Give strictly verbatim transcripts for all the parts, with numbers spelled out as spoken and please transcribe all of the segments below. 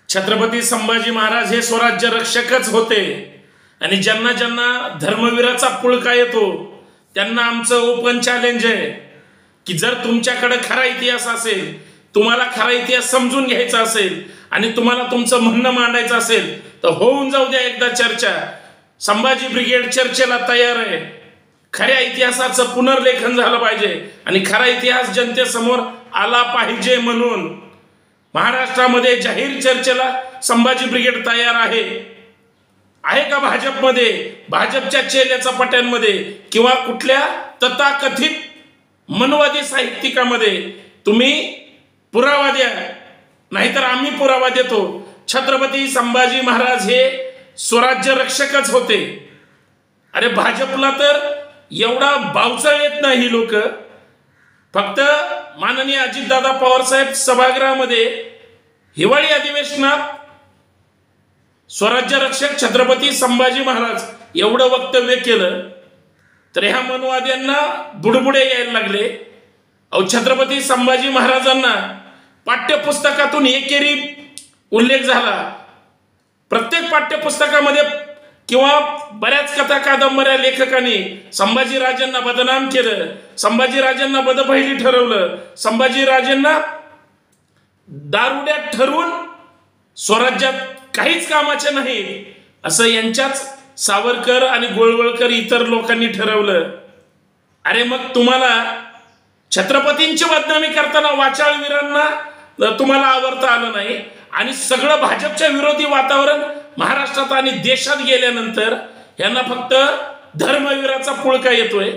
छत्रपती संभाजी महाराज हे स्वराज्य रक्षकच होते आणि ज्यांना ज्यांना धर्मवीराचा पुळका येतो त्यांना आमचं ओपन चॅलेंज आहे की जर तुमच्याकडे खरा इतिहास असेल, तुम्हाला खरा इतिहास समजून घ्यायचा असेल आणि तुम्हाला तुमचं म्हणणं मांडायचं असेल तर होऊन जाऊ द्या एकदा चर्चा. संभाजी ब्रिगेड चर्चेला तयार आहे. खऱ्या इतिहासाचं पुनर्लेखन झालं पाहिजे आणि खरा इतिहास जनतेसमोर आला पाहिजे म्हणून महाराष्ट्रामध्ये जाहीर चर्चेला संभाजी ब्रिगेड तयार आहे. आहे का भाजपमध्ये, भाजपच्या चेल्याचा पट्यांमध्ये किंवा कुठल्या तथाकथित मनवादी साहित्यिकामध्ये? तुम्ही पुरावा द्या, नाहीतर आम्ही पुरावा देतो. छत्रपती संभाजी महाराज हे स्वराज्य रक्षकच होते. अरे भाजपला तर एवढा बावचळ येत नाही. लोक फक्त माननीय अजितदादा पवार साहेब सभागृहामध्ये हिवाळी अधिवेशनात स्वराज्य रक्षक छत्रपती संभाजी महाराज एवढं वक्तव्य केलं तर ह्या मनवाद्यांना बुडबुडे यायला लागले. अहो, छत्रपती संभाजी महाराजांना पाठ्यपुस्तकातून एकेरी उल्लेख झाला. प्रत्येक पाठ्यपुस्तकामध्ये किंवा बऱ्याच कथा कादंबऱ्या लेखकांनी संभाजीराजांना बदनाम केलं, संभाजीराजांना बदपहिली ठरवलं, संभाजीराजांना दारुड्यात ठरवून स्वराज्यात काहीच कामाचे नाही असं यांच्याच सावरकर आणि गोळवळकर इतर लोकांनी ठरवलं. अरे मग तुम्हाला छत्रपतींची बदनामी करताना वाचाळवीरांना तुम्हाला आवरता आलं नाही आणि सगळं भाजपच्या विरोधी वातावरण महाराष्ट्रात आणि देशात गेल्यानंतर यांना फक्त धर्मवीराचा पुळका येतोय.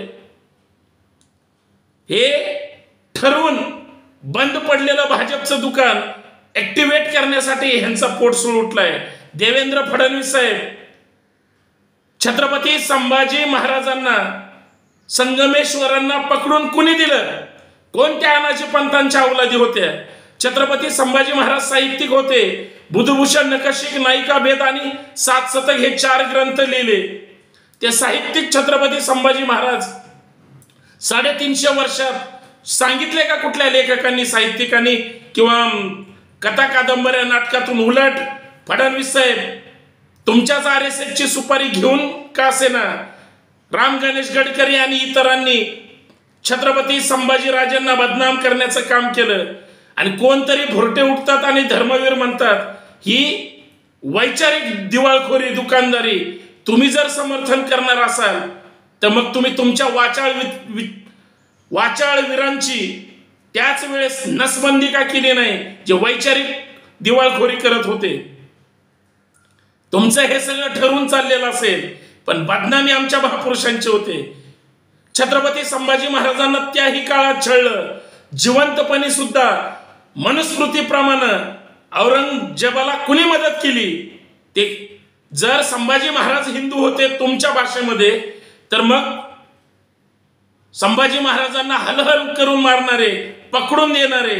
हे ठरवून बंद पडलेलं भाजपचं दुकान ऍक्टिव्हेट करण्यासाठी ह्यांचा पोटसूळ उठलाय. देवेंद्र फडणवीस साहेब छत्रपती संभाजी महाराजांना संगमेश्वरांना पकडून कुणी दिलं? कोणत्या अनाजी पंथांच्या अवलादी होत्या? छत्रपती संभाजी महाराज साहित्यिक होते. बुधभूषण, नखशिख, नायिका भेद आणि सात शतक हे चार ग्रंथ लिहिले. ते साहित्यिक छत्रपती संभाजी महाराज साडेतीनशे वर्षात सांगितले का कुठल्या लेखकांनी, साहित्यिकांनी किंवा कथा कादंबऱ्या नाटकातून? उलट फडणवीस साहेब तुमच्याच आर एस एसची सुपारी घेऊन का असेना राम गणेश गडकरी आणि इतरांनी छत्रपती संभाजीराजांना बदनाम करण्याचं काम केलं. आणि कोणतरी भुरटे उठतात आणि धर्मवीर म्हणतात. ही वैचारिक दिवाळखोरी, दुकानदारी तुम्ही जर समर्थन करणार असाल तर मग तुम्ही तुमच्या वाचाळ वाचाळवीरांची त्याच वेळेस नसबंदी का केली नाही जे वैचारिक दिवाळखोरी करत होते? तुमचं हे सगळं ठरवून चाललेलं असेल पण बदनामी आमच्या महापुरुषांचे होते. छत्रपती संभाजी महाराजांना त्याही काळात छळलं. जिवंतपणी सुद्धा मनुस्मृतीप्रमाणे औरंगजेबाला कुणी मदत केली? ते जर संभाजी महाराज हिंदू होते तुमच्या भाषेमध्ये तर मग संभाजी महाराजांना हलहल करून मारणारे, पकडून देणारे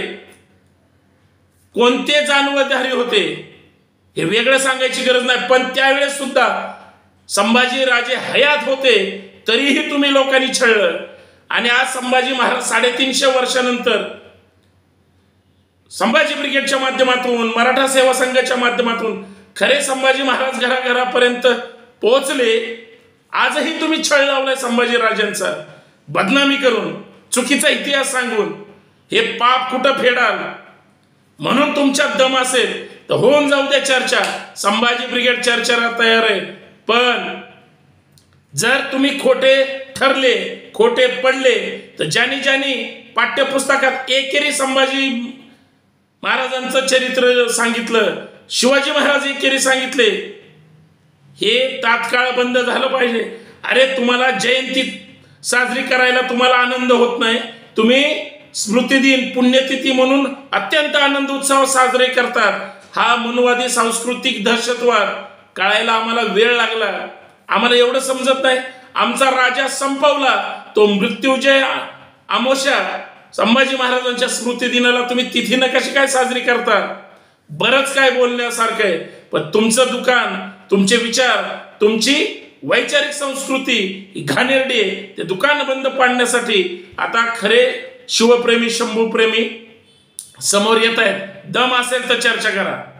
कोणते जानवधारी होते हे वेगळं सांगायची गरज नाही. पण त्यावेळेस सुद्धा संभाजी राजे हयात होते तरीही तुम्ही लोकांनी छळलं. आणि आज संभाजी महाराज साडेतीनशे वर्षानंतर संभाजी ब्रिगेडच्या माध्यमातून, मराठा सेवा संघाच्या माध्यमातून खरे संभाजी महाराज घराघरापर्यंत पोहोचले. आजही तुम्ही छळ लावलाय संभाजी राजांचा, बदनामी करून, चुकीचा इतिहास सांगून. हे पाप कुठं फेडाल? म्हणून तुमच्यात दम असेल तर होऊन जाऊ द्या चर्चा. संभाजी ब्रिगेड चर्चेला तयार आहे. पण जर तुम्ही खोटे ठरले, खोटे पडले तर ज्यांनी ज्यांनी पाठ्यपुस्तकात एकेरी संभाजी महाराजांचं चरित्र सांगितलं, शिवाजी महाराज एकेरी सांगितले, हे तात्काळ बंद झालं पाहिजे. अरे तुम्हाला जयंती साजरी करायला तुम्हाला आनंद होत नाही, तुम्ही स्मृतिदिन, पुण्यतिथी म्हणून अत्यंत आनंद उत्सव साजरे करतात. हा मनवादी सांस्कृतिक दहशतवाद कळायला आम्हाला वेळ लागला. आम्हाला एवढं समजत नाही. आमचा राजा संपवला, तो मृत्युंजय अमावस्या संभाजी महाराजांच्या स्मृती दिनाला तुम्ही तिथीनं कशी काय साजरी करता? बरंच काय बोलण्यासारखं आहे. पण तुमचं दुकान, तुमचे विचार, तुमची वैचारिक संस्कृती ही घाणेरडी आहे. ते दुकान बंद पाडण्यासाठी आता खरे शिवप्रेमी, शंभूप्रेमी समोर येत आहेत. दम असेल तर चर्चा करा.